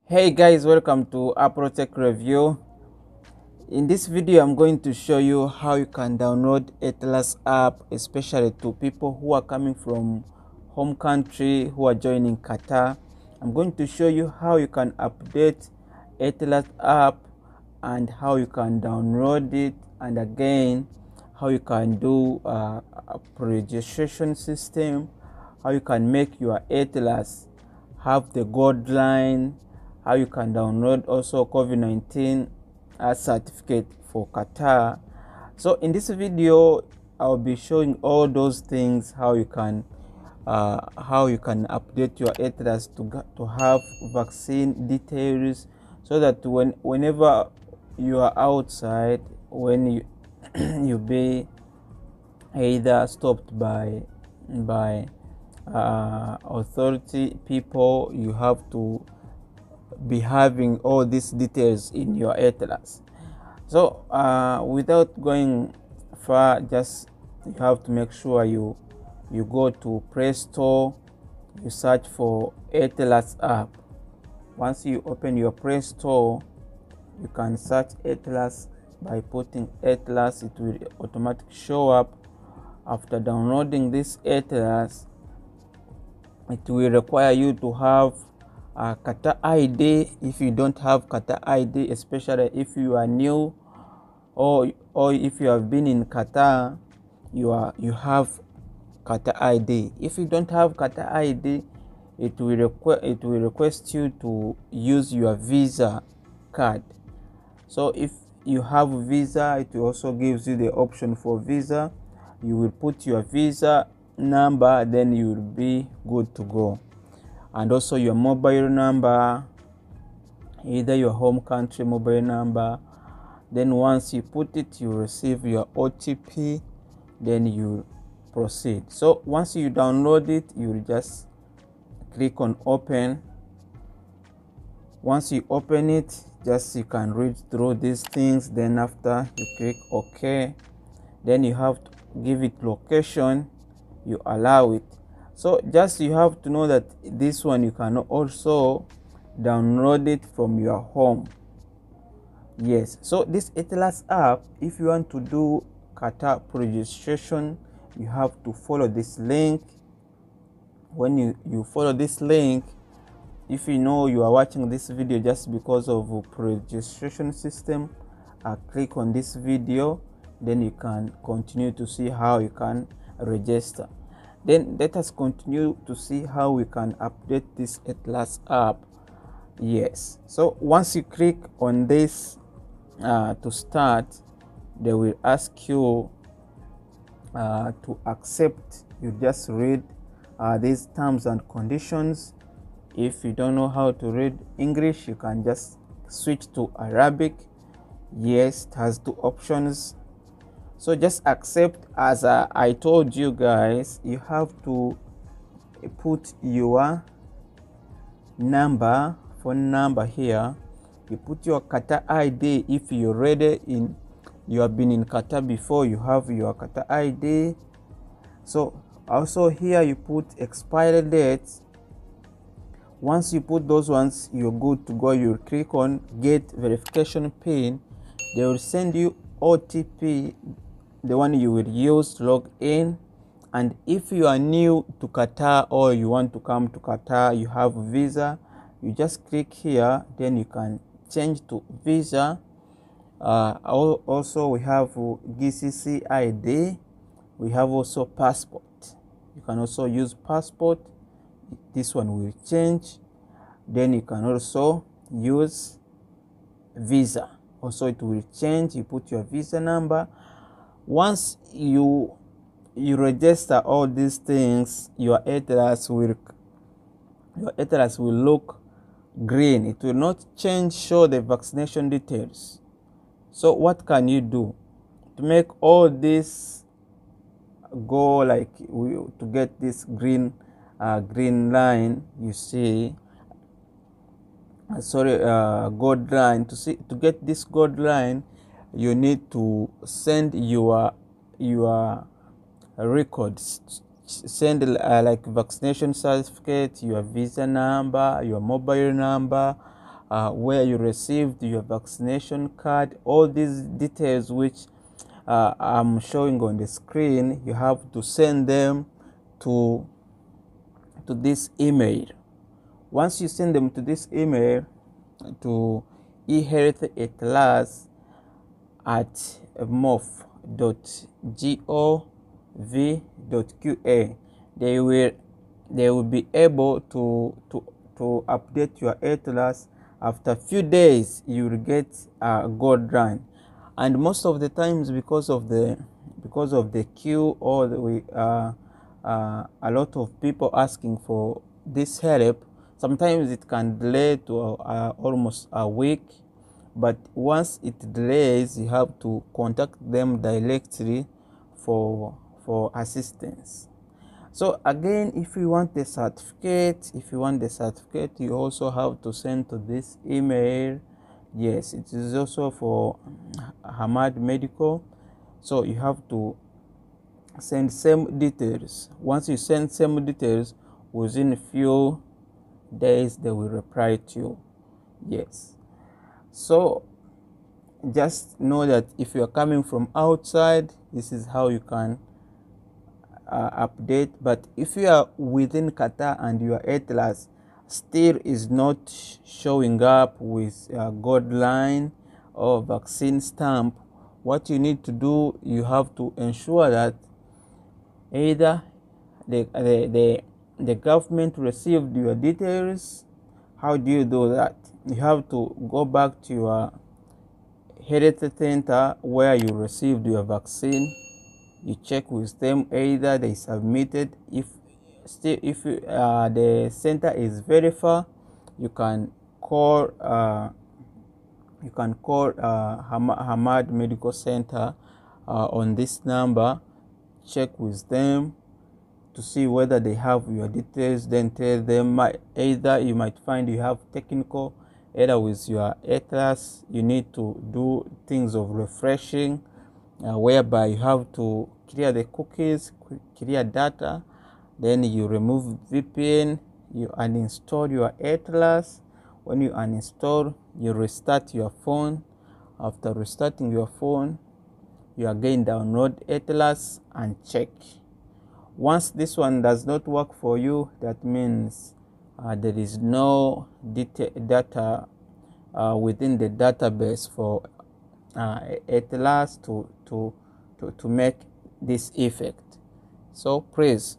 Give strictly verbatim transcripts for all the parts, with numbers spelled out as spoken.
Hey guys, welcome to AproTech Review. In this video, I'm going to show you how you can download Atlas app, especially to people who are coming from home country who are joining Qatar. I'm going to show you how you can update Atlas app and how you can download it, and again how you can do uh, a pre-registration system, how you can make your Atlas have the gold line, how you can download also COVID nineteen uh, certificate for Qatar. So in this video, I'll be showing all those things, how you can uh, how you can update your Atlas to to have vaccine details, so that when whenever you are outside, when you you be either stopped by by uh, authority people, you have to be having all these details in your Atlas. So uh, without going far, just you have to make sure you you go to Play Store, you search for Atlas app. Once you open your Play Store, you can search Atlas by putting Atlas. It will automatically show up. After downloading this Atlas, it will require you to have a Qatar I D. If you don't have Qatar I D, especially if you are new, or or if you have been in Qatar, you are you have Qatar I D. If you don't have Qatar I D, it will request it will request you to use your visa card. So if you have visa, it also gives you the option for visa. You will put your visa number, then you will be good to go. And also your mobile number, either your home country mobile number. Then once you put it, you receive your O T P, then you proceed. So once you download it, you will just click on open. Once you open it, just you can read through these things. Then after you click OK, then you have to give it location, you allow it. So just you have to know that this one you can also download it from your home. Yes, so this Atlas app, if you want to do Qatar registration, you have to follow this link. When you, you follow this link, if you know you are watching this video just because of a registration system, uh, click on this video, then you can continue to see how you can register. Then let us continue to see how we can update this Atlas app. Yes, so once you click on this uh, to start, they will ask you uh, to accept. You just read uh, these terms and conditions. If you don't know how to read English, you can just switch to Arabic. Yes, it has two options. So just accept. As uh, I told you guys, you have to put your number, phone number here. You put your Qatar I D. If you're already in, you have been in Qatar before, you have your Qatar I D. So also here you put expiry dates. Once you put those ones, you're good to go. You click on get verification pin. They will send you O T P, the one you will use to log in. And if you are new to Qatar or you want to come to Qatar, you have visa, you just click here, then you can change to visa. Uh, also we have G C C I D, we have also passport. You can also use passport. This one will change. Then you can also use visa. Also it will change. You put your visa number. Once you you register all these things, your Atlas will your Atlas will look green. It will not change, show the vaccination details. So what can you do to make all this go like we, to get this green uh, green line? You see, uh, sorry, uh, gold line. To see to get this gold line, you need to send your your records. Send uh, like vaccination certificate, your visa number, your mobile number, uh, where you received your vaccination card, all these details which uh, I'm showing on the screen. You have to send them to to this email. Once you send them to this email, to ehealthatlas at mof dot gov dot qa, they will they will be able to to to update your atlas. After a few days you will get a gold run, and most of the times, because of the because of the queue, or the uh, uh, a lot of people asking for this help, sometimes it can delay to uh, almost a week. But once it delays, you have to contact them directly for for assistance. So again, if you want the certificate, if you want the certificate, you also have to send to this email. Yes, it is also for Hamad Medical. So you have to send same details. Once you send same details, within a few days they will reply to you. Yes. So just know that if you are coming from outside, this is how you can uh, update. But if you are within Qatar and your atlas still is not showing up with a gold line or vaccine stamp, what you need to do, you have to ensure that either the the the, the government received your details. How do you do that? You have to go back to your health center where you received your vaccine. You check with them, either they submitted. If still if uh, the center is very far, you can call uh, you can call uh, Hamad Medical Center uh, on this number. Check with them to see whether they have your details. Then tell them, either you might find you have technical error with your atlas. You need to do things of refreshing, uh, whereby you have to clear the cookies, clear data, then you remove V P N, you uninstall your atlas. When you uninstall, you restart your phone. After restarting your phone, you again download atlas and check. Once this one does not work for you, that means uh, there is no data uh, within the database for uh, atlas to, to, to, to make this effect. So please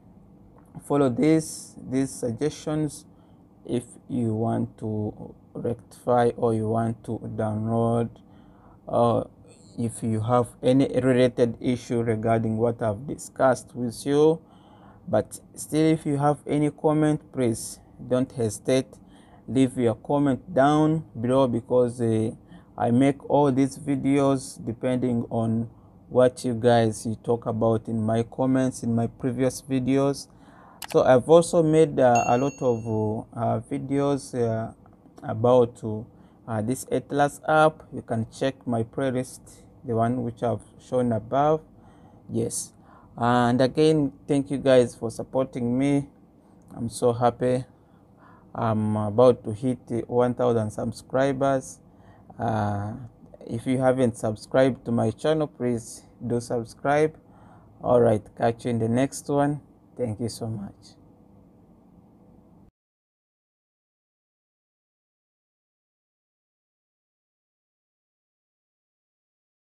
follow this, these suggestions if you want to rectify, or you want to download, uh, if you have any related issue regarding what I've discussed with you. But still, if you have any comment, please don't hesitate, leave your comment down below, because uh, I make all these videos depending on what you guys you talk about in my comments in my previous videos. So I've also made uh, a lot of uh, videos uh, about uh, this Atlas app. You can check my playlist, the one which I've shown above. Yes, and again, thank you guys for supporting me. I'm so happy. I'm about to hit one thousand subscribers. Uh, if you haven't subscribed to my channel, please do subscribe. All right, catch you in the next one. Thank you so much.